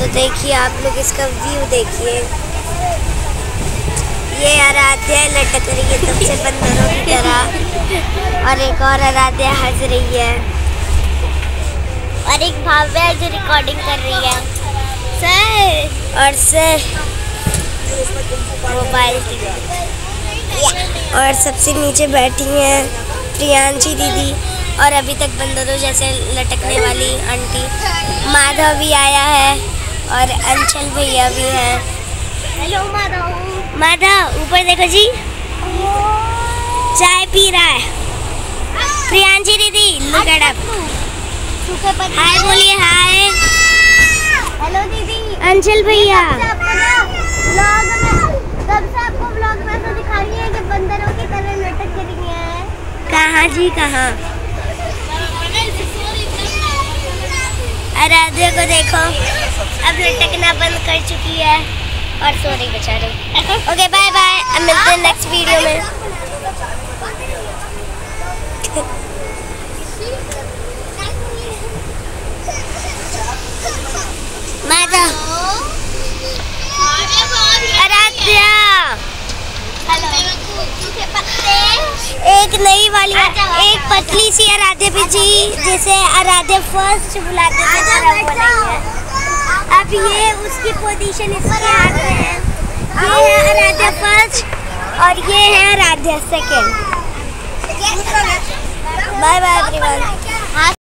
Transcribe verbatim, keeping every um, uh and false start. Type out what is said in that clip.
तो देखिए आप लोग इसका व्यू देखिए, ये आराध्या लटक रही है तब से बंदरों की तरह, और एक और आराध्या हंस रही है, और एक भाव्या है जो रिकॉर्डिंग कर रही है। सर और सर मोबाइल और सबसे नीचे बैठी हैं प्रियांशी दीदी, और अभी तक बंदरों जैसे लटकने वाली आंटी। माधव भी आया है और अंचल भैया भी हैं। हेलो माधव। माधव ऊपर देखो जी, चाय पी रहा है। प्रियांशी दीदी लुक एट अप, हाय बोलिए हाय। हेलो दीदी। अंचल भैया व्लॉग में कब से आपको व्लॉग में तो दिखा रही है कि बंदरों की तरह लटक रही है। कहाँ जी कहाँ? आराध्या को देखो अब लटकना बंद कर चुकी है और सो रही बेचारी। ओके बाय बाय, अब मिलते हैं नेक्स्ट वीडियो में। माता आराध्या एक नई वाली, एक पतली सी आराध्या जी जिसे आराध्या फर्स्ट बुलाते थे, अब ये उसकी पोजीशन इसके हाथ में है। ये है आराध्या फर्स्ट और ये है Aaradhya second. Bye bye everyone.